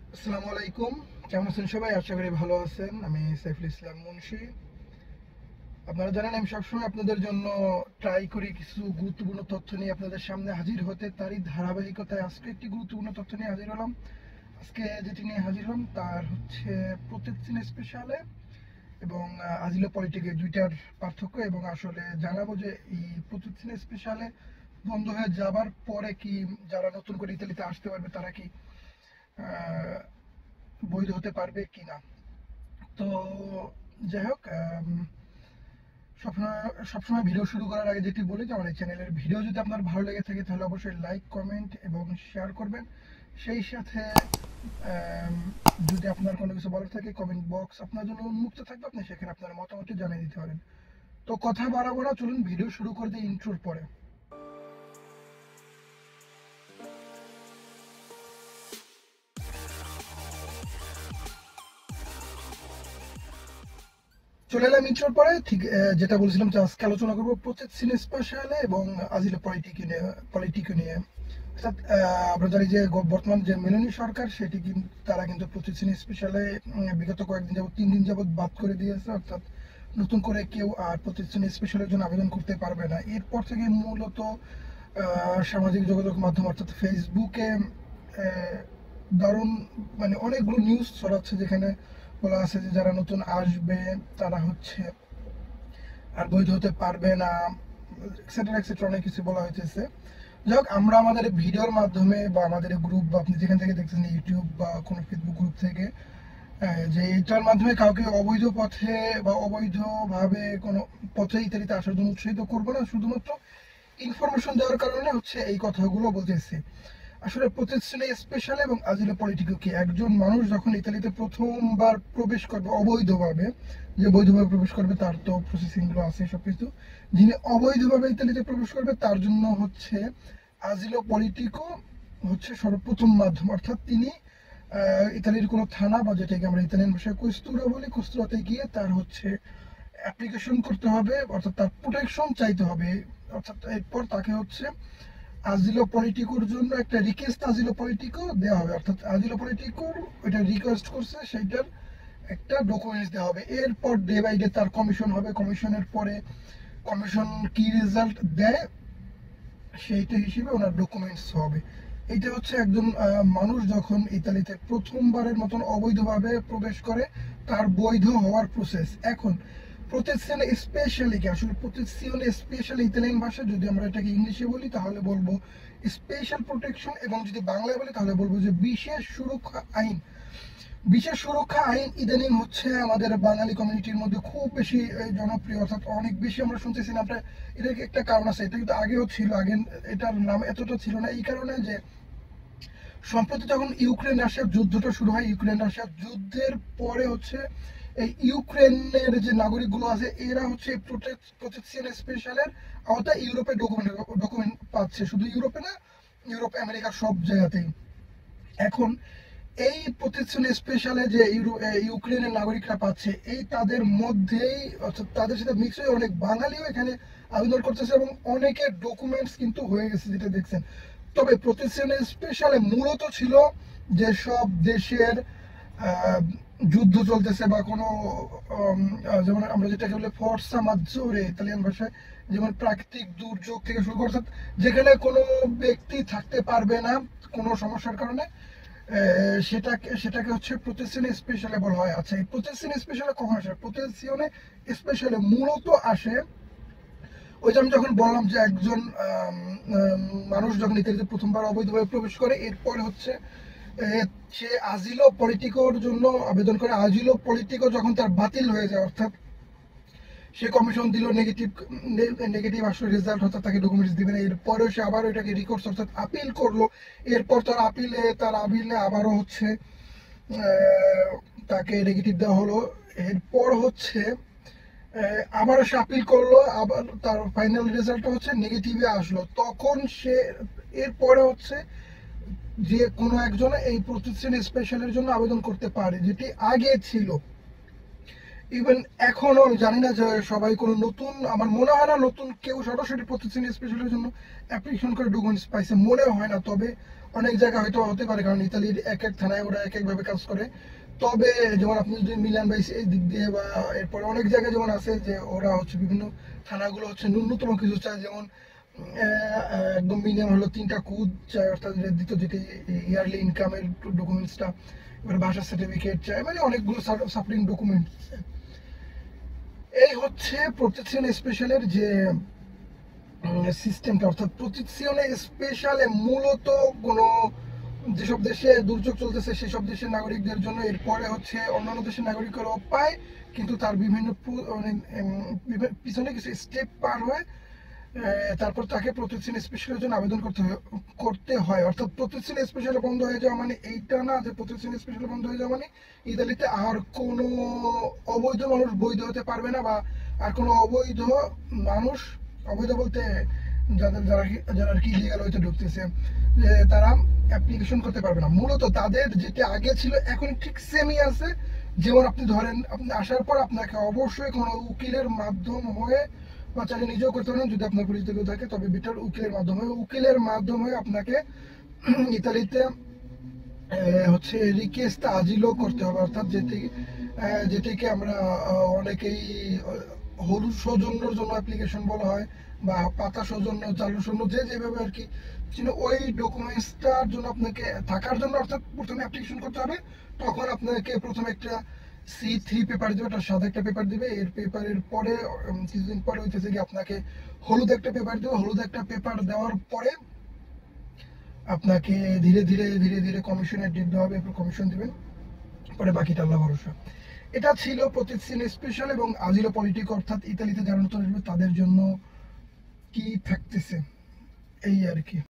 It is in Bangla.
আসসালামু আলাইকুম। কেমন আছেন সবাই? আশা করি ভালো আছেন। আমি সাইফুল ইসলাম মুন্সি। আপনারা জানেন আমি সবসময় আপনাদের জন্য ট্রাই করি কিছু গুরুত্বপূর্ণ তথ্য নিয়ে আপনাদের সামনে হাজির হতে। তারই ধারাবাহিকতায় আজকে একটি গুরুত্বপূর্ণ তথ্য নিয়ে হাজির হলাম। আজকে যেটি নিয়ে হাজির হলাম তার হচ্ছে প্রোটেকশন স্পেশালে এবং আজিলো পলিটিকে দুইটার পার্থক্য, এবং আসলে জানাবো যে এই প্রোটেকশন স্পেশালে বন্ধ হয়ে যাবার পরে কি যারা নতুন করে ইতালিতে আসতে পারবে তারা কি আহ, বৈধ হতে পারবে কিনা। তো যাই হোক, সবসময় সবসময় ভিডিও শুরু করার আগে যেটি বলি যে আমার এই চ্যানেলের ভিডিও যদি আপনার ভালো লেগে থাকে তাহলে অবশ্যই লাইক, কমেন্ট এবং শেয়ার করবেন। সেই সাথে আম, যদি আপনার কোনো কিছু বলার থাকে কমেন্ট বক্স আপনার জন্য উন্মুক্ত থাকবে, আপনি সেখানে আপনার মতামতটি জানিয়ে দিতে পারেন। তো কথা বাড়াবো না, চলুন ভিডিও শুরু করে দিই ইন্ট্রোর পরে। চলে এলাম ইন্ট্রোর পরে। ঠিক যেটা বলছিলাম যে আজকে আলোচনা করবো প্রোটেকশন স্পেশালে এবং আজিলো পলিটিকে নিয়ে। অর্থাৎ আমরা জানি যে বর্তমান যে মেলোনি সরকার সেটি কিন্তু তারা কিন্তু প্রোটেকশন স্পেশালে বিগত কয়েকদিন যাবত 3 দিন যাবত বাদ করে দিয়েছে। অর্থাৎ নতুন করে কেউ আর প্রোটেকশন স্পেশালের জন্য আবেদন করতে পারবে না। এরপর থেকে মূলত সামাজিক যোগাযোগ মাধ্যম অর্থাৎ ফেসবুকে দারুণ মানে অনেকগুলো নিউজ ছড়াচ্ছে, যেখানে বলা আছে যে যারা নতুন আসবে তারা হচ্ছে আর বৈধ হতে পারবে না, এক্সেট্রা এক্সেট্রা অনেক কিছু বলা হয়েছে। যাই হোক, আমরা আমাদের ভিডিওর মাধ্যমে বা আমাদের গ্রুপ বা আপনি যেখান থেকে দেখছেন ইউটিউব বা কোনো ফেসবুক গ্রুপ থেকে যে এটার মাধ্যমে কাউকে অবৈধ পথে বা অবৈধভাবে কোনো পথে ইত্যাদিতে আসার জন্য উৎসাহিত করবো না, শুধুমাত্র ইনফরমেশন দেওয়ার কারণে হচ্ছে এই কথাগুলো বলতেছি। আসলে প্রতিষ্ঠানে স্পেশাল এবং আজিলো পলিটিকো কি, একজন মানুষ যখন ইতালিতে প্রথমবার প্রবেশ করবে অবৈধভাবে, যে বৈধভাবে প্রবেশ করবে তার তো প্রসেসিং গুলো আছে সবকিছু, যিনি অবৈধভাবে ইতালিতে প্রবেশ করবে তার জন্য হচ্ছে আজিলো পলিটিকো হচ্ছে সর্বপ্রথম মাধ্যম। অর্থাৎ তিনি ইতালির কোনো থানা বা যেটাকে আমরা ইতালিয়ান ভাষায় কোস্তুরা বলি, কোস্তুরাতে গিয়ে তার হচ্ছে অ্যাপ্লিকেশন করতে হবে, অর্থাৎ তার প্রোটেকশন চাইতে হবে। অর্থাৎ এরপর তাকে হচ্ছে আজিলো পলিটিকোর জন্য একটা রিকোয়েস্ট আজিলো পলিটিকো দেওয়া হবে, অর্থাৎ আজিলো পলিটিকোর ওইটা রিকোয়েস্ট করছে সেইটার একটা ডকুমেন্টস দেওয়া হবে। এরপর ডে বাই ডে তার কমিশন হবে, কমিশনের পরে কমিশন কি রেজাল্ট দেয় সেইটা হিসেবে ওনার ডকুমেন্টস হবে। এইটা হচ্ছে একজন মানুষ যখন ইতালিতে প্রথমবারের মতন অবৈধভাবে প্রবেশ করে তার বৈধ হওয়ার প্রসেস। এখন প্রোটেকশন স্পেশালি কি, আসলে প্রোটেকশন স্পেশালি ইতালিয়ান ভাষা যদি আমরা এটাকে ইংলিশে বলি তাহলে বলবো স্পেশাল প্রোটেকশন, এবং যদি বাংলায় বলি তাহলে বলবো যে বিশেষ সুরক্ষা আইন। বিশেষ সুরক্ষা আইন ইদানিং হচ্ছে আমাদের বাঙালি কমিউনিটির মধ্যে খুব বেশি জনপ্রিয়, অর্থাৎ অনেক বেশি আমরা শুনতেছি না। আপনার এটার একটা কারণ আছে, এটা কিন্তু আগেও ছিল, আগে এটার নাম এতটা ছিল না এই কারণে যে সম্প্রতি যখন ইউক্রেন রাশিয়ার যুদ্ধটা শুরু হয়, ইউক্রেন রাশিয়ার যুদ্ধের পরে হচ্ছে এই ইউক্রেনের যে নাগরিকগুলো আছে এরা হচ্ছে প্রোটেকশন স্পেশালের আওতায় ইউরোপে ডকুমেন্ট পাচ্ছে। শুধু ইউরোপে না, ইউরোপ আমেরিকার সব জায়গাতেই। এখন এই প্রোটেকশন স্পেশালে যে ইউক্রেনের নাগরিকরা পাচ্ছে, এই তাদের মধ্যেই অর্থাৎ তাদের সাথে মিক্স হয়ে অনেক বাঙালিও এখানে আবেদন করতেছে এবং অনেকের ডকুমেন্টস কিন্তু হয়ে গেছে, যেটা দেখছেন। তবে প্রোটেকশন স্পেশালে মূলত ছিল যেসব দেশের আহ, যুদ্ধ চলতেছে বা কোনো যেমন আমরা যেটাকে বলে ফর্সা মাজ্জোরে ইতালিয়ান ভাষায়, যেমন প্রাকৃতিক দুর্যোগ থেকে শুরু করে, অর্থাৎ যেখানে কোনো ব্যক্তি থাকতে পারবে না কোনো সমস্যার কারণে, সেটাকে হচ্ছে প্রোটেকশন স্পেশালে বলা হয়। আচ্ছা, এই প্রোটেকশন স্পেশালে কখন আসে? প্রোটেকশনে স্পেশালে মূলত আসে ওই যে আমি যখন বললাম যে একজন মানুষ যখন ইতালিতে প্রথমবার অবৈধভাবে প্রবেশ করে, এরপরে হচ্ছে সে আজিলো পলিটিকোর জন্য আবেদন করে। আজিলো পলিটিকো যখন তার বাতিল হয়ে যায়, অর্থাৎ সে কমিশন দিল নেগেটিভ নেগেটিভ আসলে রেজাল্ট, অর্থাৎ তাকে ডকুমেন্টস দিবে না, এরপরেও সে আবার ওইটাকে রিকোর্স অর্থাৎ আপিল করলো। এরপর তার আপিলে আবারও হচ্ছে তাকে নেগেটিভ দেওয়া হলো। এরপর হচ্ছে আবার সে আপিল করলো, আবার তার ফাইনাল রেজাল্টটা হচ্ছে নেগেটিভে আসলো। তখন সে এরপরে হচ্ছে যে কোনো একজন এই প্রতিষ্ঠান স্পেশালের জন্য আবেদন করতে পারে, যেটি আগে ছিল। ইভেন এখনো আমি জানি না যে সবাই কোনো নতুন, আমার মনে হয় না নতুন কেউ সরাসরি প্রতিষ্ঠান স্পেশালের জন্য অ্যাপ্লিকেশন করে ডকুমেন্টস পাইছে, মনে হয় না। তবে অনেক জায়গায় হয়তো হতে পারে, কারণ ইতালির এক এক থানায় ওরা এক একভাবে কাজ করে। তবে যেমন আপনি যদি মিলান বা এই দিক দিয়ে বা এরপরে অনেক জায়গায় যেমন আছে যে ওরা হচ্ছে বিভিন্ন থানাগুলো হচ্ছে ন্যূনতম কিছু চায়, যেমন একদম মিনিমাম হলো 3টা কুদ চাই, অর্থাৎ দিত যেটি ইয়ারলি ইনকামের ডকুমেন্টসটা, এবার ভাষা সার্টিফিকেট চাই, মানে অনেকগুলো সাপোর্টিং ডকুমেন্টস। এই হচ্ছে প্রোটেকশন স্পেশালের যে সিস্টেমটা, অর্থাৎ প্রোটেকশনে স্পেশালে মূলত কোনো যেসব দেশে দুর্যোগ চলতেছে সেসব দেশের নাগরিকদের জন্য, এরপরে হচ্ছে অন্যান্য দেশের নাগরিকরাও পায়, কিন্তু তার বিভিন্ন মানে পিছনে কিছু স্টেপ পার হয়ে তারপর তাকে প্রোটেকশন স্পেশালের জন্য আবেদন করতে হয়। অর্থাৎ প্রোটেকশন স্পেশাল বন্ধ হয়ে যাওয়া মানে এইটা না যে প্রোটেকশন স্পেশাল বন্ধ হয়ে যাওয়া মানে ইতালিতে আর কোনো অবৈধ মানুষ বৈধ হতে পারবে না, বা আর কোনো অবৈধ মানুষ, অবৈধ বলতে যাদের যারা যারা আর কি ইলিগাল হইতে ঢুকতেছে, তারা অ্যাপ্লিকেশন করতে পারবে না। মূলত তাদের যেটা আগে ছিল এখন ঠিক সেমই আছে। যেমন আপনি ধরেন, আপনি আসার পর আপনাকে অবশ্যই কোনো উকিলের মাধ্যম হয়ে, বা চাইলে নিজেও করতে পারেন যদি আপনার পরিচিত কেউ থাকে, তবে বেটার উকিলের মাধ্যমে আপনাকে ইতালিতে হচ্ছে রিকোয়েস্ট আজিলো করতে হবে, অর্থাৎ যেটিকে আমরা অনেকেই হলুদ সৌজন্যর জন্য অ্যাপ্লিকেশন বলা হয়, বা পাতা সৌজন্য, চালু সৌজন্য, যে যেভাবে আর কি। ওই ডকুমেন্টসটার জন্য আপনাকে থাকার জন্য অর্থাৎ প্রথমে অ্যাপ্লিকেশন করতে হবে। তখন আপনাকে প্রথমে একটা C3 পেপার দিবে, একটা সাদা একটা পেপার দিবে। এর পেপারের পরে কিছুদিন পরে হইতেছে কি আপনাকে হলুদ একটা পেপার দিবে। হলুদ একটা পেপার দেওয়ার পরে আপনাকে ধীরে ধীরে ধীরে ধীরে কমিশনের ডেট দেওয়া হবে, এরপর কমিশন দিবেন, পরে বাকিটা আল্লাহ ভরসা। এটা ছিল প্রোটেকশন স্পেশাল এবং আজিলো পলিটিক, অর্থাৎ ইতালিতে যারা নতুন আসবে তাদের জন্য কি থাকতেছে, এই আর কি।